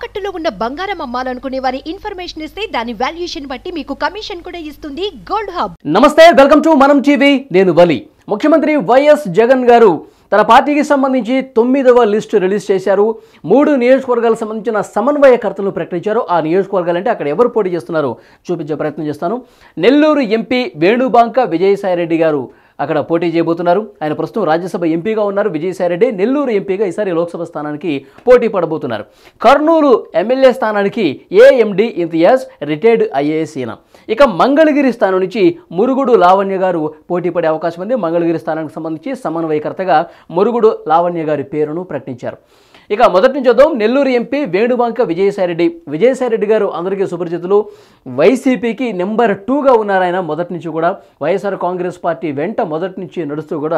తాకట్టులో ఉన్న బంగారం అమ్మాలనుకునే వారి ఇన్ఫర్మేషన్ ఇస్తే దాని వాల్యుయేషన్ బట్టి మీకు కమిషన్ కూడా ఇస్తుంది గోల్డ్ హబ్. నమస్తే, వెల్కమ్ టు మనం టీవీ. నేను వలి. ముఖ్యమంత్రి వైఎస్ జగన్ గారు తన పార్టీకి సంబంధించి 9వ లిస్టు రిలీజ్ చేశారు. 3 నియోజకవర్గాలకు సంబంధించిన సమన్వయకర్తలను ప్రకటించారు. ఆ నియోజకవర్గాలు అంటే అక్కడ ఎవరు పోటీ చేస్తున్నారో చూపించే ప్రయత్నం చేస్తాను. నెల్లూరు ఎంపీ వేణుబాంక విజయసాయిరెడ్డి గారు అక్కడ పోటీ చేయబోతున్నారు. ఆయన ప్రస్తుతం రాజ్యసభ ఎంపీగా ఉన్నారు. విజయసాయిరెడ్డి నెల్లూరు ఎంపీగా ఈసారి లోక్సభ స్థానానికి పోటీ పడబోతున్నారు. కర్నూలు ఎమ్మెల్యే స్థానానికి ఏఎండి ఇంతియాజ్ రిటైర్డ్ ఐఏఎస్ ఈయన. ఇక మంగళగిరి స్థానం నుంచి మురుగుడు లావణ్య గారు పోటీ పడే అవకాశం ఉంది. మంగళగిరి స్థానానికి సంబంధించి సమన్వయకర్తగా మురుగుడు లావణ్య గారి పేరును ప్రకటించారు. ఇక మొదటి నుంచి చూద్దాం. నెల్లూరు ఎంపీ వేణుబాంక విజయసాయిరెడ్డి గారు అందరికీ సుపరిచితులు. వైసీపీకి నెంబర్ 2గా ఉన్నారు ఆయన మొదటి నుంచి కూడా. వైఎస్ఆర్ కాంగ్రెస్ పార్టీ వెంట మొదటి నుంచి నడుస్తూ కూడా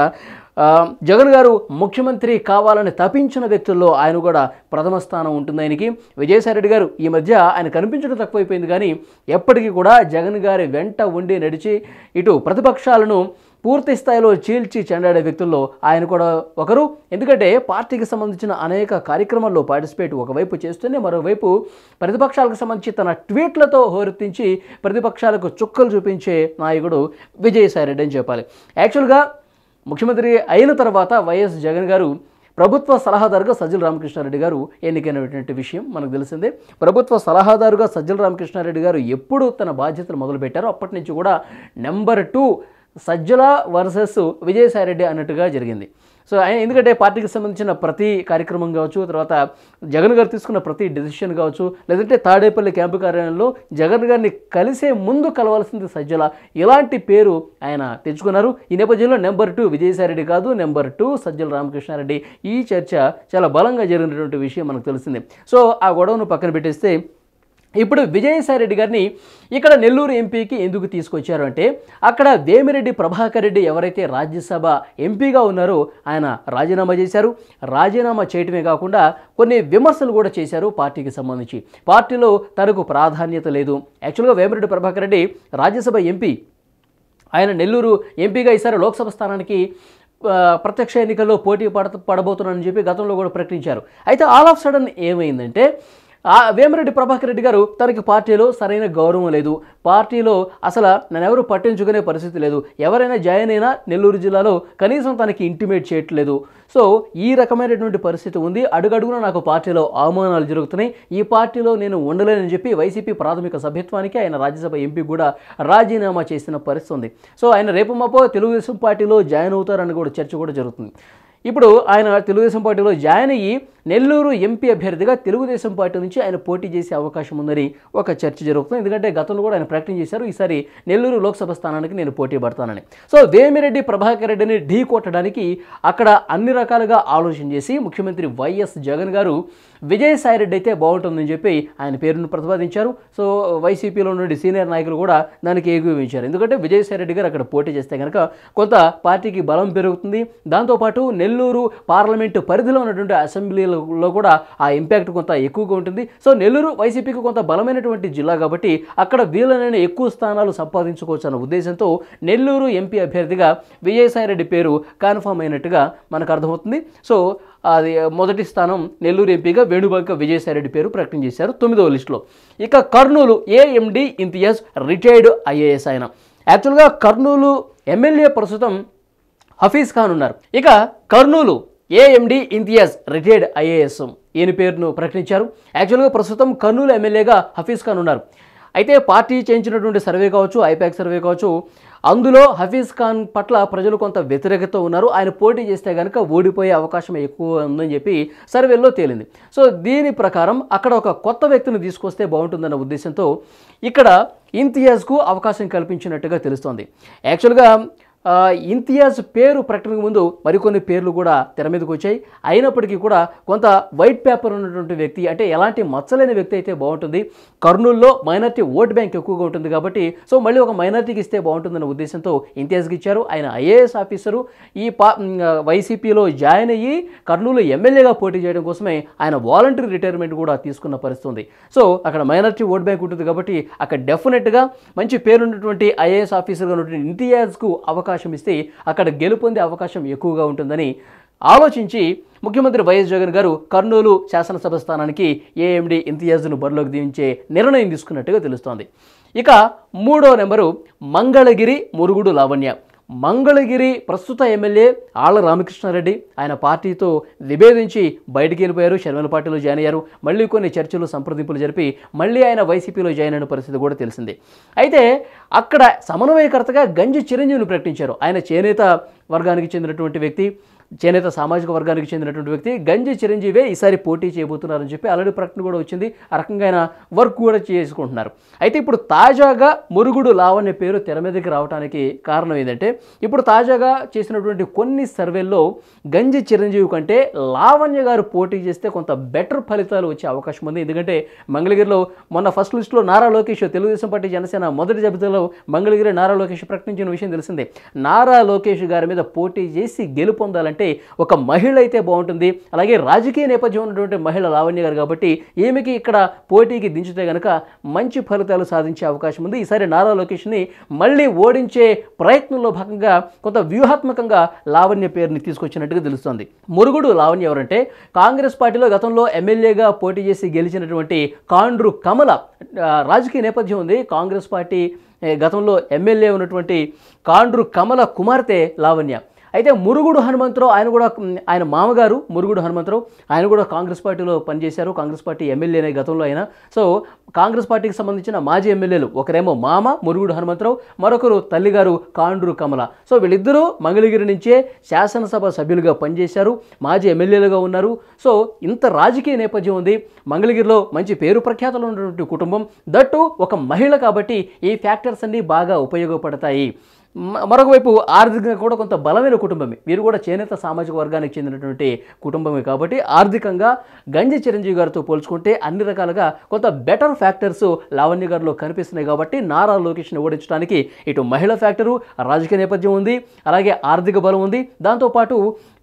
జగన్ గారు ముఖ్యమంత్రి కావాలని తపించిన వ్యక్తుల్లో ఆయన కూడా ప్రథమ స్థానం ఉంటుంది ఆయనకి. విజయసాయిరెడ్డి గారు ఈ మధ్య ఆయన కనిపించడం తక్కువైపోయింది, కానీ ఎప్పటికీ కూడా జగన్ గారి వెంట ఉండి నడిచి ఇటు ప్రతిపక్షాలను పూర్తి స్థాయిలో చీల్చి చెండాడే వ్యక్తుల్లో ఆయన కూడా ఒకరు. ఎందుకంటే పార్టీకి సంబంధించిన అనేక కార్యక్రమాల్లో పార్టిసిపేట్ ఒకవైపు చేస్తూనే మరోవైపు ప్రతిపక్షాలకు సంబంధించి తన ట్వీట్లతో హోరెత్తించి ప్రతిపక్షాలకు చుక్కలు చూపించే నాయకుడు విజయసాయిరెడ్డి అని చెప్పాలి. యాక్చువల్గా ముఖ్యమంత్రి అయిన తర్వాత వైఎస్ జగన్ గారు ప్రభుత్వ సలహాదారుగా సజ్జల రామకృష్ణారెడ్డి గారు ఎన్నికైనటువంటి విషయం మనకు తెలిసిందే. ప్రభుత్వ సలహాదారుగా సజ్జల రామకృష్ణారెడ్డి గారు ఎప్పుడు తన బాధ్యతలు మొదలుపెట్టారో అప్పటి నుంచి కూడా నెంబర్ 2 సజ్జల వర్సెస్ విజయసాయిరెడ్డి అన్నట్టుగా జరిగింది. సో ఆయన ఎందుకంటే పార్టీకి సంబంధించిన ప్రతి కార్యక్రమం కావచ్చు, తర్వాత జగన్ గారు తీసుకున్న ప్రతి డెసిషన్ కావచ్చు, లేదంటే తాడేపల్లి క్యాంపు కార్యాలయంలో జగన్ గారిని కలిసే ముందు కలవాల్సింది సజ్జల, ఇలాంటి పేరు ఆయన తెచ్చుకున్నారు. ఈ నేపథ్యంలో నెంబర్ 2 విజయసాయిరెడ్డి కాదు, నెంబర్ 2 సజ్జల రామకృష్ణారెడ్డి. ఈ చర్చ చాలా బలంగా జరిగినటువంటి విషయం మనకు తెలిసింది. సో ఆ గొడవను పక్కన పెట్టేస్తే ఇప్పుడు విజయసాయిరెడ్డి గారిని ఇక్కడ నెల్లూరు ఎంపీకి ఎందుకు తీసుకొచ్చారు అంటే, అక్కడ వేమిరెడ్డి ప్రభాకర్ రెడ్డి ఎవరైతే రాజ్యసభ ఎంపీగా ఉన్నారో ఆయన రాజీనామా చేశారు. రాజీనామా చేయటమే కాకుండా కొన్ని విమర్శలు కూడా చేశారు పార్టీకి సంబంధించి. పార్టీలో తనకు ప్రాధాన్యత లేదు. యాక్చువల్గా వేమిరెడ్డి ప్రభాకర్ రెడ్డి రాజ్యసభ ఎంపీ, ఆయన నెల్లూరు ఎంపీగా ఈసారి లోక్సభ స్థానానికి ప్రత్యక్ష ఎన్నికల్లో పోటీ పడబోతున్నానని చెప్పి గతంలో కూడా ప్రకటించారు. అయితే ఆల్ ఆఫ్ సడన్ ఏమైందంటే, వేమిరెడ్డి ప్రభాకర్ రెడ్డి గారు తనకి పార్టీలో సరైన గౌరవం లేదు, పార్టీలో అసలు నన్నెవరు పట్టించుకునే పరిస్థితి లేదు, ఎవరైనా జాయిన్ అయినా నెల్లూరు జిల్లాలో కనీసం తనకి ఇంటిమేట్ చేయట్లేదు. సో ఈ రకమైనటువంటి పరిస్థితి ఉంది. అడుగడుగున నాకు పార్టీలో అవమానాలు జరుగుతున్నాయి, ఈ పార్టీలో నేను ఉండలేనని చెప్పి వైసీపీ ప్రాథమిక సభ్యత్వానికి ఆయన రాజ్యసభ ఎంపీ కూడా రాజీనామా చేసిన పరిస్థితి ఉంది. సో ఆయన రేపు మాపో తెలుగుదేశం పార్టీలో జాయిన్ అవుతారని కూడా చర్చ కూడా జరుగుతుంది. ఇప్పుడు ఆయన తెలుగుదేశం పార్టీలో జాయిన్ అయ్యి నెల్లూరు ఎంపీ అభ్యర్థిగా తెలుగుదేశం పార్టీ నుంచి ఆయన పోటీ చేసే అవకాశం ఉందని ఒక చర్చ జరుగుతుంది. ఎందుకంటే గతంలో కూడా ఆయన ప్రకటన చేశారు, ఈసారి నెల్లూరు లోక్సభ స్థానానికి నేను పోటీ పడతానని. సో వేమిరెడ్డి ప్రభాకర్ రెడ్డిని ఢీ కొట్టడానికి అక్కడ అన్ని రకాలుగా ఆలోచన చేసి ముఖ్యమంత్రి వైఎస్ జగన్ గారు విజయసాయిరెడ్డి అయితే బాగుంటుందని చెప్పి ఆయన పేరును ప్రతిపాదించారు. సో వైసీపీలో నుండి సీనియర్ నాయకులు కూడా దానికి ఏకీభవించారు. ఎందుకంటే విజయసాయిరెడ్డి గారు అక్కడ పోటీ చేస్తే కనుక కొంత పార్టీకి బలం పెరుగుతుంది. దాంతోపాటు నెల్లూరు పార్లమెంటు పరిధిలో ఉన్నటువంటి అసెంబ్లీలో కూడా ఆ ఇంపాక్ట్ కొంత ఎక్కువగా ఉంటుంది. సో నెల్లూరు వైసీపీకి కొంత బలమైనటువంటి జిల్లా కాబట్టి అక్కడ వీలైన ఎక్కువ స్థానాలు సంపాదించుకోవచ్చు అన్న ఉద్దేశంతో నెల్లూరు ఎంపీ అభ్యర్థిగా విజయసాయిరెడ్డి పేరు కన్ఫర్మ్ అయినట్టుగా మనకు అర్థమవుతుంది. సో అది మొదటి స్థానం నెల్లూరు ఎంపీగా వేణుబాంక విజయసాయిరెడ్డి పేరు ప్రకటన చేశారు 9వ లిస్టులో. ఇక Kurnool AMD Imtiaz retired IAS ఆయన. యాక్చువల్గా కర్నూలు ఎమ్మెల్యే ప్రస్తుతం హఫీజ్ ఖాన్ ఉన్నారు. ఇక Kurnool AMD Imtiaz retired IAS ఈయన పేరును ప్రకటించారు. యాక్చువల్గా ప్రస్తుతం కర్నూలు ఎమ్మెల్యేగా హఫీజ్ ఖాన్ ఉన్నారు. అయితే పార్టీ చేయించినటువంటి సర్వే కావచ్చు, ఐపాక్ సర్వే కావచ్చు, అందులో హఫీజ్ ఖాన్ పట్ల ప్రజలు కొంత వ్యతిరేకత ఉన్నారు. ఆయన పోటీ చేస్తే కనుక ఓడిపోయే అవకాశం ఎక్కువ ఉందని చెప్పి సర్వేలో తేలింది. సో దీని ప్రకారం అక్కడ ఒక కొత్త వ్యక్తిని తీసుకొస్తే బాగుంటుందన్న ఉద్దేశంతో ఇక్కడ ఇంతియాజ్కు అవకాశం కల్పించినట్టుగా తెలుస్తోంది. యాక్చువల్గా ఇంతియాజ్ పేరు ప్రకటనకు ముందు మరికొన్ని పేర్లు కూడా తెర మీదకి వచ్చాయి. అయినప్పటికీ కూడా కొంత వైట్ పేపర్ ఉన్నటువంటి వ్యక్తి, అంటే ఎలాంటి మచ్చలేని వ్యక్తి అయితే బాగుంటుంది. కర్నూలులో మైనార్టీ ఓట్ బ్యాంక్ ఎక్కువగా ఉంటుంది కాబట్టి సో మళ్ళీ ఒక మైనార్టీకి ఇస్తే బాగుంటుందన్న ఉద్దేశంతో ఇంతియాజ్కి ఇచ్చారు. ఆయన ఐఏఎస్ ఆఫీసరు, ఈ వైసీపీలో జాయిన్ అయ్యి కర్నూలు ఎమ్మెల్యేగా పోటీ చేయడం కోసమే ఆయన వాలంటరీ రిటైర్మెంట్ కూడా తీసుకున్న పరిస్థితి ఉంది. సో అక్కడ మైనార్టీ ఓట్ బ్యాంక్ ఉంటుంది కాబట్టి అక్కడ డెఫినెట్గా మంచి పేరున్నటువంటి ఐఏఎస్ ఆఫీసర్గా ఉన్నటువంటి ఇంతియాజ్కు అవకాశం ఇస్తే అక్కడ గెలుపొందే అవకాశం ఎక్కువగా ఉంటుందని ఆలోచించి ముఖ్యమంత్రి వైఎస్ జగన్ గారు కర్నూలు శాసనసభ స్థానానికి ఏఎండి ఇంతియాజ్ను బరిలోకి దించే నిర్ణయం తీసుకున్నట్టుగా తెలుస్తోంది. ఇక 3వ నెంబరు మంగళగిరి మురుగుడు లావణ్య. మంగళగిరి ప్రస్తుత ఎమ్మెల్యే ఆళ్ల రామకృష్ణారెడ్డి ఆయన పార్టీతో విభేదించి బయటికి వెళ్ళిపోయారు, షర్మిల పార్టీలో జాయిన్ అయ్యారు. మళ్ళీ కొన్ని చర్చలు సంప్రదింపులు జరిపి మళ్ళీ ఆయన వైసీపీలో జాయిన్ అయిన పరిస్థితి కూడా తెలిసింది. అయితే అక్కడ సమన్వయకర్తగా గంజి చిరంజీవిని ప్రకటించారు. ఆయన చేనేత వర్గానికి చెందినటువంటి వ్యక్తి, చేనేత సామాజిక వర్గానికి చెందినటువంటి వ్యక్తి గంజి చిరంజీవే ఈసారి పోటీ చేయబోతున్నారని చెప్పి ఆల్రెడీ ప్రకటన కూడా వచ్చింది. ఆ రకంగా ఆయన వర్క్ కూడా చేసుకుంటున్నారు. అయితే ఇప్పుడు తాజాగా మురుగుడు లావణ్య పేరు తెర మీదకి రావడానికి కారణం ఏంటంటే, ఇప్పుడు తాజాగా చేసినటువంటి కొన్ని సర్వేల్లో గంజి చిరంజీవి కంటే లావణ్య గారు పోటీ చేస్తే కొంత బెటర్ ఫలితాలు వచ్చే అవకాశం ఉంది. ఎందుకంటే మంగళగిరిలో మొన్న ఫస్ట్ లిస్టులో నారా లోకేష్, తెలుగుదేశం పార్టీ జనసేన మొదటి జాబితాలో మంగళగిరి నారా లోకేష్ ప్రకటించిన విషయం తెలిసిందే. నారా లోకేష్ గారి మీద పోటీ చేసి గెలుపొందాలంటే ఒక మహిళ అయితే బాగుంటుంది. అలాగే రాజకీయ నేపథ్యం ఉన్నటువంటి మహిళ లావణ్య గారు కాబట్టి ఈమెకి ఇక్కడ పోటీకి దించితే కనుక మంచి ఫలితాలు సాధించే అవకాశం ఉంది. ఈసారి నారా లోకేష్ని మళ్ళీ ఓడించే ప్రయత్నంలో భాగంగా కొంత వ్యూహాత్మకంగా లావణ్య పేరుని తీసుకొచ్చినట్టుగా తెలుస్తోంది. మురుగుడు లావణ్య ఎవరంటే కాంగ్రెస్ పార్టీలో గతంలో ఎమ్మెల్యేగా పోటీ చేసి గెలిచినటువంటి కాండ్రు కమల రాజకీయ నేపథ్యం ఉంది. కాంగ్రెస్ పార్టీ గతంలో ఎమ్మెల్యే ఉన్నటువంటి కాండ్రు కమల కుమార్తె లావణ్య. అయితే మురుగుడు హనుమంతరావు ఆయన మామగారు మురుగుడు హనుమంతరావు ఆయన కూడా కాంగ్రెస్ పార్టీలో పనిచేశారు. కాంగ్రెస్ పార్టీ ఎమ్మెల్యేనే గతంలో ఆయన. సో కాంగ్రెస్ పార్టీకి సంబంధించిన మాజీ ఎమ్మెల్యేలు ఒకరేమో మామ మురుగుడు హనుమంతరావు, మరొకరు తల్లిగారు కాండ్రు కమల. సో వీళ్ళిద్దరూ మంగళగిరి నుంచే శాసనసభ సభ్యులుగా పనిచేశారు, మాజీ ఎమ్మెల్యేలుగా ఉన్నారు. సో ఇంత రాజకీయ నేపథ్యం ఉంది. మంగళగిరిలో మంచి పేరు ప్రఖ్యాతలు ఉన్నటువంటి కుటుంబం, దట్టు ఒక మహిళ కాబట్టి ఈ ఫ్యాక్టర్స్ అన్నీ బాగా ఉపయోగపడతాయి. మరొక వైపు ఆర్థికంగా కూడా కొంత బలమైన కుటుంబమే, వీరు కూడా చేనేత సామాజిక వర్గానికి చెందినటువంటి కుటుంబమే కాబట్టి ఆర్థికంగా గంజి చిరంజీవి గారితో పోల్చుకుంటే అన్ని రకాలుగా కొంత బెటర్ ఫ్యాక్టర్స్ లావణ్య గారిలో కనిపిస్తున్నాయి. కాబట్టి నారా లోకేష్ని ఓడించడానికి ఇటు మహిళా ఫ్యాక్టరు, రాజకీయ నేపథ్యం ఉంది, అలాగే ఆర్థిక బలం ఉంది. దాంతోపాటు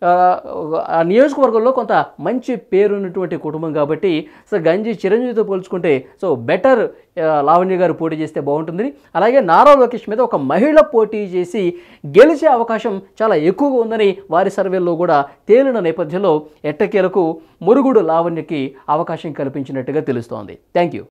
ఆ నియోజకవర్గంలో కొంత మంచి పేరున్నటువంటి కుటుంబం కాబట్టి సో గంజి చిరంజీవితో పోల్చుకుంటే సో బెటర్ లావణ్య గారు పోటీ చేస్తే బాగుంటుంది. అలాగే నారా లోకేష్ మీద ఒక మహిళ పోటీ చేసి గెలిచే అవకాశం చాలా ఎక్కువగా ఉందని వారి సర్వేల్లో కూడా తేలిన నేపథ్యంలో ఎట్టకేలకు మురుగుడు లావణ్యకి అవకాశం కల్పించినట్టుగా తెలుస్తోంది. Thank you.